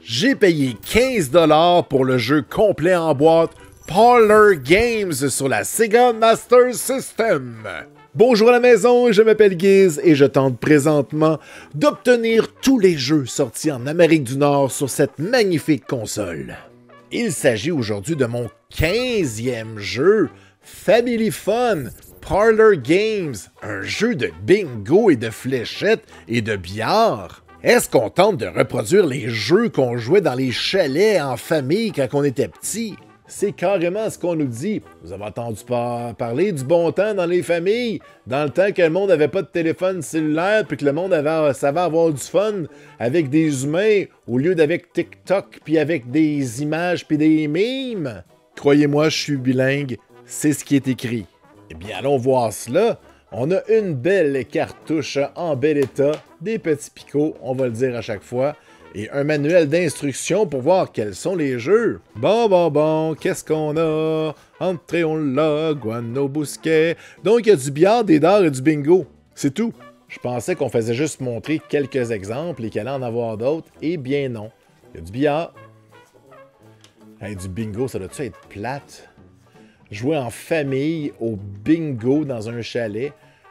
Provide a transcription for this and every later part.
J'ai payé 15 $ pour le jeu complet en boîte Parlor Games sur la Sega Master System. Bonjour à la maison, je m'appelle Guiz et je tente présentement d'obtenir tous les jeux sortis en Amérique du Nord sur cette magnifique console. Il s'agit aujourd'hui de mon 15e jeu, Family Fun Parlor Games, un jeu de bingo et de fléchettes et de billard. Est-ce qu'on tente de reproduire les jeux qu'on jouait dans les chalets en famille quand on était petit? C'est carrément ce qu'on nous dit. Vous avez entendu parler du bon temps dans les familles, dans le temps que le monde n'avait pas de téléphone cellulaire puis que le monde savait avoir du fun avec des humains au lieu d'avec TikTok puis avec des images puis des mimes. Croyez-moi, je suis bilingue, c'est ce qui est écrit. Eh bien, allons voir cela. On a une belle cartouche en bel état, des petits picots, on va le dire à chaque fois, et un manuel d'instructions pour voir quels sont les jeux. Bon, qu'est-ce qu'on a? Entrons là, guano bousquet. Donc, il y a du billard, des dards et du bingo. C'est tout. Je pensais qu'on faisait juste montrer quelques exemples et qu'il allait en avoir d'autres. Eh bien non. Il y a du billard. Hey, du bingo, ça doit-tu être plate? Jouer en famille au bingo dans un chalet.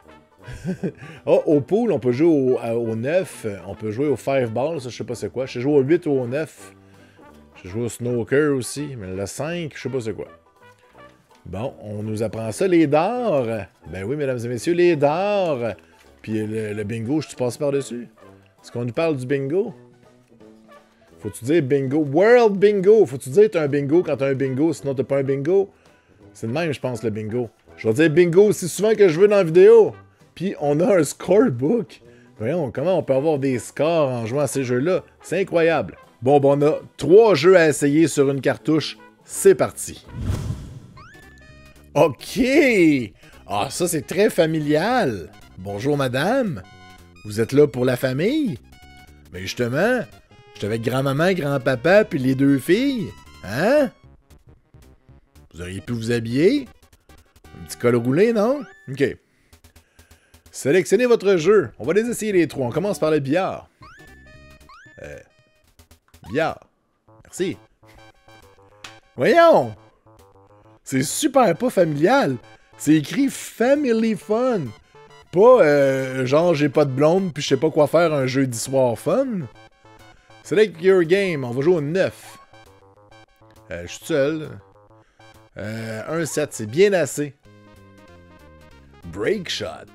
Oh, au pool, on peut jouer au 9. On peut jouer au 5 ball, ça je sais pas c'est quoi. Je sais jouer au 8 ou au 9. J'ai joué au snooker aussi, mais le 5, je sais pas c'est quoi. Bon, on nous apprend ça, les dards. Ben oui, mesdames et messieurs, les dards. Puis le bingo, tu passes par-dessus. Est-ce qu'on nous parle du bingo? Faut-tu dire bingo? World bingo! Faut-tu dire t'as un bingo quand t'as un bingo, sinon t'as pas un bingo? C'est le même, je pense, le bingo. Je vais dire bingo aussi souvent que je veux dans la vidéo. Puis on a un scorebook. Voyons, comment on peut avoir des scores en jouant à ces jeux-là? C'est incroyable. Bon, on a 3 jeux à essayer sur une cartouche. C'est parti. OK! Ah, ça, c'est très familial. Bonjour, madame. Vous êtes là pour la famille? Mais justement, je suis avec grand-maman, grand-papa, puis les 2 filles. Hein? Vous auriez pu vous habiller? Un petit col roulé, non? OK. Sélectionnez votre jeu. On va les essayer les 3. On commence par le billard. Billard. Merci. Voyons! C'est super pas familial. C'est écrit Family Fun. Pas genre j'ai pas de blonde puis je sais pas quoi faire un jeudi soir fun. Select your game. On va jouer au 9. Je suis seul. Un 7, c'est bien assez. Break shot.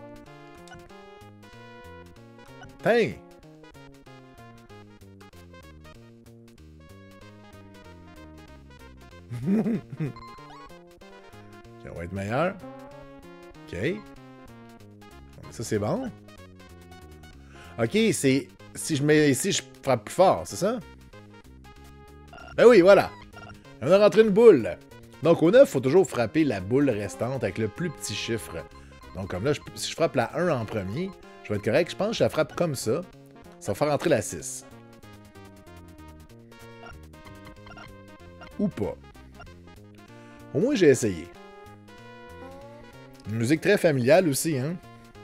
Pain. On va être meilleur. OK. Ça, c'est bon. OK, c'est... Si je mets ici, je frappe plus fort, c'est ça? Ben oui, voilà. On a rentré une boule. Donc, au 9, il faut toujours frapper la boule restante avec le plus petit chiffre. Donc, comme là, si je frappe la 1 en premier, je vais être correct. Je pense que je la frappe comme ça. Ça va faire rentrer la 6. Ou pas. Au moins, j'ai essayé. Une musique très familiale aussi, hein?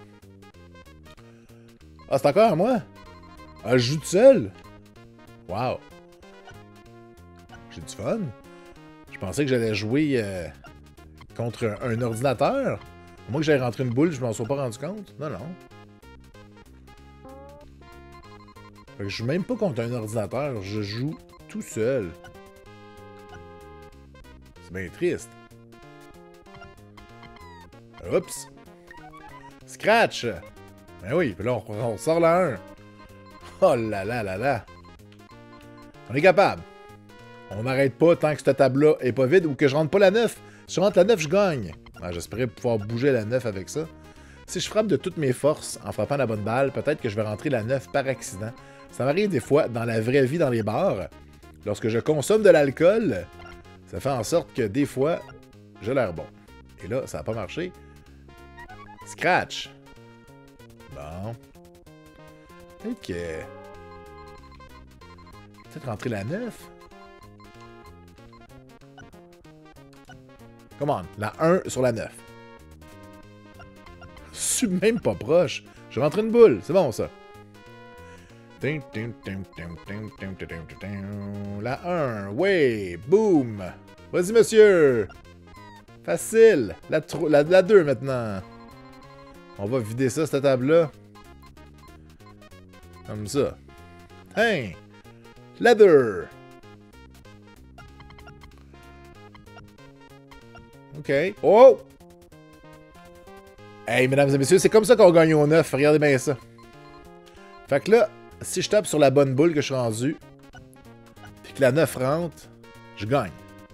Ah, c'est encore à moi? Ah, je joue tout seul? Wow! J'ai du fun. Je pensais que j'allais jouer contre un ordinateur. Moi que j'allais rentrer une boule, je m'en suis pas rendu compte. Non. Fait que je joue même pas contre un ordinateur, je joue tout seul. C'est bien triste. Oups! Scratch! Ben oui, puis là on sort la 1. Oh là là! On est capable. On n'arrête pas tant que cette table-là est pas vide ou que je rentre pas la 9. Si je rentre la 9, je gagne. Ah, j'espérais pouvoir bouger la 9 avec ça. Si je frappe de toutes mes forces en frappant la bonne balle, peut-être que je vais rentrer la 9 par accident. Ça m'arrive des fois dans la vraie vie dans les bars. Lorsque je consomme de l'alcool, ça fait en sorte que des fois, j'ai l'air bon. Et là, ça n'a pas marché. Scratch. Bon. Peut-être rentrer la 9. Come on, la 1 sur la 9. Je suis même pas proche. Je rentre une boule, c'est bon ça. La 1. Ouais. Boom. Vas-y, monsieur. Facile. La 2 maintenant. On va vider ça, cette table-là. Comme ça. Hein. La 2. OK. Oh! Hey, mesdames et messieurs, c'est comme ça qu'on gagne au 9. Regardez bien ça. Fait que là, si je tape sur la bonne boule que je suis rendu, puis que la 9 rentre, je gagne.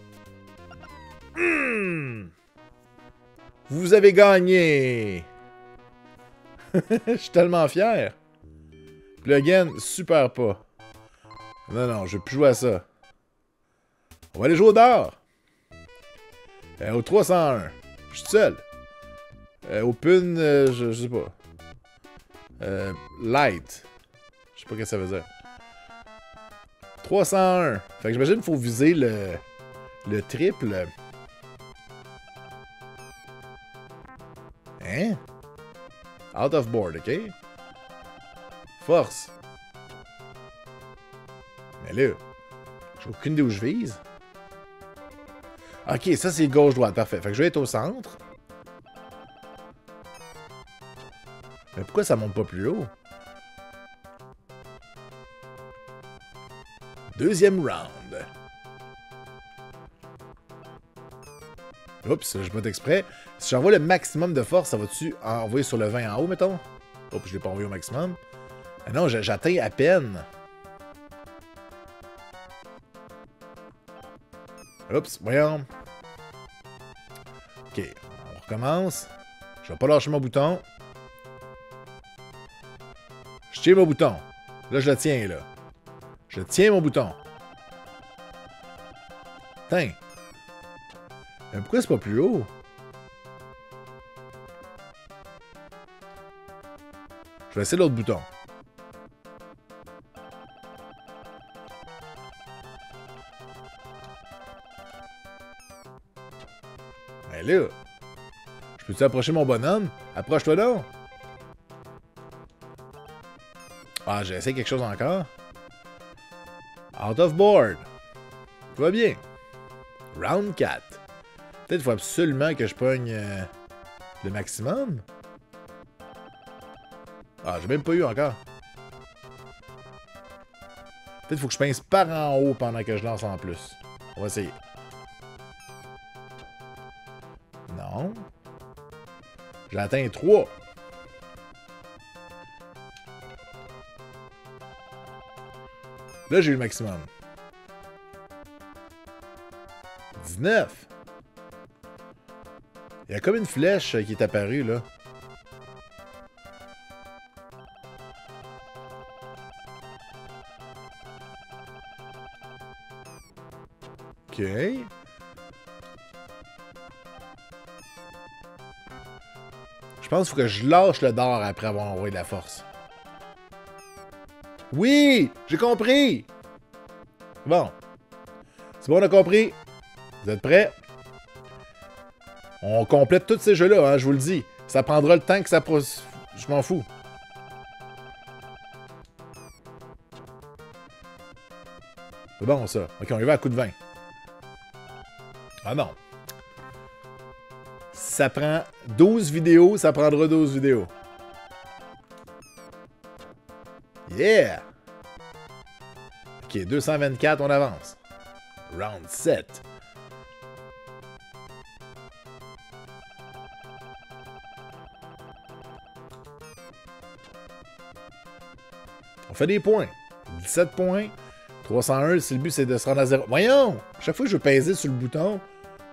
Vous avez gagné! Je suis tellement fier. Plugin, super pas. Non, non, je vais plus jouer à ça. On va aller jouer au dard. Au 301. Je suis seul. Open, je sais pas. Light. Je sais pas ce que ça veut dire. 301. Fait que j'imagine qu'il faut viser le triple. Hein? Out of board, ok? Force. Mais là, j'ai aucune idée où je vise. Ok, ça c'est gauche-droite, parfait. Fait que je vais être au centre. Mais pourquoi ça monte pas plus haut? Deuxième round. Oups, je botte exprès. Si j'envoie le maximum de force, ça va-tu envoyer sur le 20 en haut, mettons? Oups, je l'ai pas envoyé au maximum. Ah non, j'atteins à peine. Oups, voyons. Ok, on recommence. Je vais pas lâcher mon bouton. Je tiens mon bouton. Là, je le tiens, là. Je tiens mon bouton. Tiens. Mais pourquoi c'est pas plus haut? Je vais essayer l'autre bouton. Mais là, je peux-tu approcher mon bonhomme? Approche-toi donc. Ah, j'ai essayé quelque chose encore. Out of board. Tout va bien. Round 4. Peut-être qu'il faut absolument que je pogne le maximum. Ah, j'ai même pas eu encore. Peut-être qu'il faut que je pince par en haut pendant que je lance en plus. On va essayer. Non. J'ai atteint 3. Là, j'ai eu le maximum. 19. Il y a comme une flèche qui est apparue, là. OK. Je pense qu'il faut que je lâche le dard après avoir envoyé de la force. Oui! J'ai compris! Bon. C'est bon, on a compris. Vous êtes prêts? On complète tous ces jeux-là, hein, je vous le dis. Ça prendra le temps que ça... Je m'en fous. C'est bon, ça. OK, on y va à coup de 20. Ah non. Ça prend 12 vidéos, ça prendra 12 vidéos. Yeah! OK, 224, on avance. Round 7. On fait des points. 17 points. 301, si le but c'est de se rendre à 0. Voyons! Chaque fois que je veux peser sur le bouton.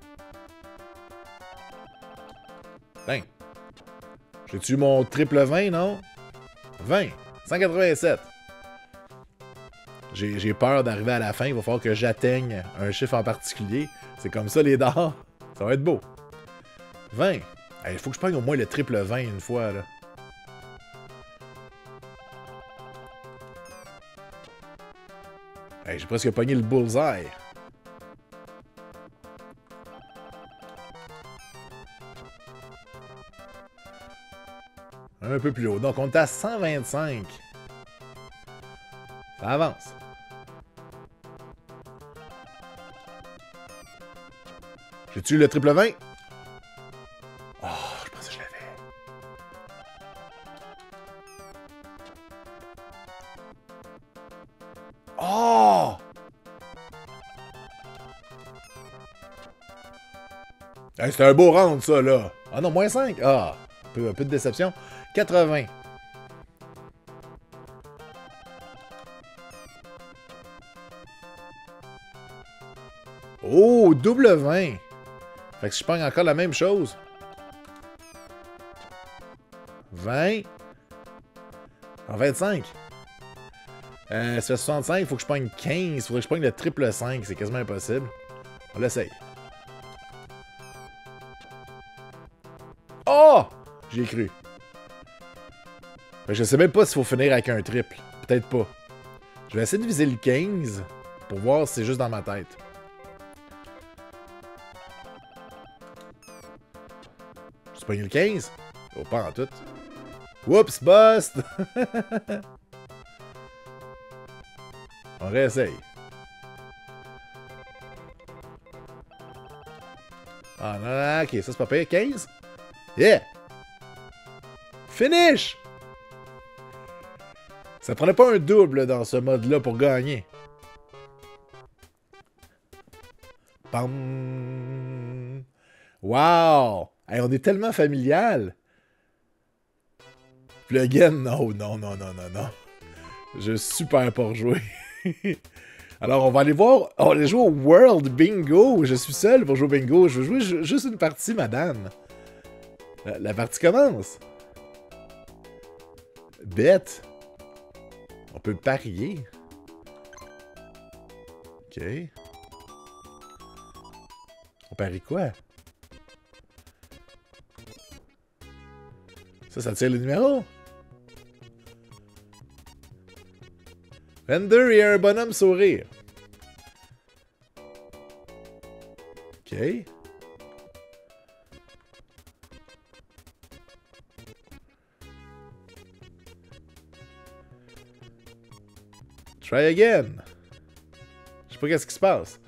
Ben. J'ai-tu eu mon triple 20, non? 20. 187. J'ai peur d'arriver à la fin. Il va falloir que j'atteigne un chiffre en particulier. C'est comme ça, les dards. Ça va être beau. 20. Il faut que je prenne au moins le triple 20 une fois, là. J'ai presque pogné le bullseye. Un peu plus haut. Donc, on est à 125. Ça avance. J'ai-tu le triple 20? Oh, je pensais que je l'avais. Oh! Hey, c'était un beau round, ça, là. Ah non, moins 5. Ah, un peu de déception. 80. Oh, double 20. Fait que je pogne encore la même chose. 20. En 25. Ça fait 65, il faut que je pogne 15. Il faudrait que je pogne le triple 5. C'est quasiment impossible. On l'essaye. Oh! J'y ai cru. Je sais même pas s'il faut finir avec un triple. Peut-être pas. Je vais essayer de viser le 15 pour voir si c'est juste dans ma tête. J'ai pogné le 15? Oh, pas en tout. Whoops, bust! On réessaye. Ah non, non, ok, ça c'est pas pire. 15? Yeah! Finish! Ça prenait pas un double dans ce mode-là pour gagner. Pam! Wow! Hey, on est tellement familial! Plugin, non, non, non, non, non, non. Je suis super pas rejoué. Alors, on va aller voir. On va aller jouer au World Bingo. Je suis seul pour jouer au bingo. Je veux jouer juste une partie, madame. La partie commence. Bête. On peut parier. OK. On parie quoi? Ça tire le numéro. Render, il y a un bonhomme sourire. OK. Try again. Je sais pas qu'est-ce qui se passe.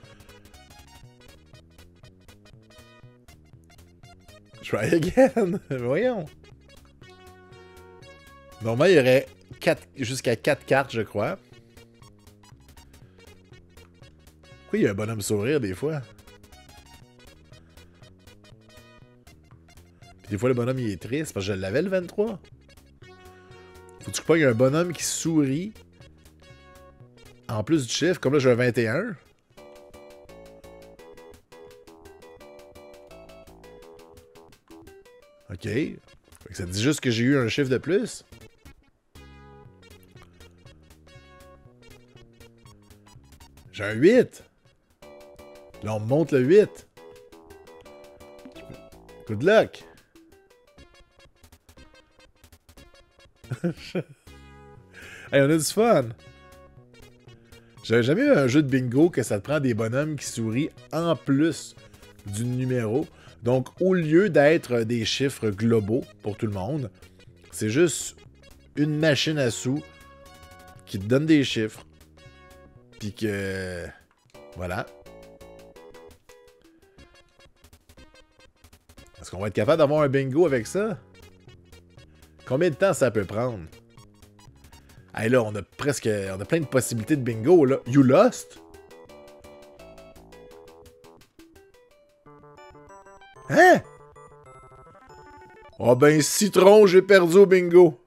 Try again. Voyons. Normalement, il y aurait jusqu'à 4 cartes, je crois. Pourquoi il y a un bonhomme sourire des fois? Puis des fois, le bonhomme, il est triste parce que je l'avais le 23. Faut-tu pas qu'il y ait un bonhomme qui sourit en plus du chiffre, comme là, j'ai un 21. OK. Ça dit juste que j'ai eu un chiffre de plus. J'ai un 8. Là, on me monte le 8. Good luck. Hey, on a du fun. J'avais jamais eu un jeu de bingo que ça te prend des bonhommes qui sourient en plus du numéro. Donc, au lieu d'être des chiffres globaux pour tout le monde, c'est juste une machine à sous qui te donne des chiffres. Puis que... Voilà. Est-ce qu'on va être capable d'avoir un bingo avec ça? Combien de temps ça peut prendre? Hey là, on a plein de possibilités de bingo, là. You lost? Hein? Oh ben, citron, j'ai perdu au bingo.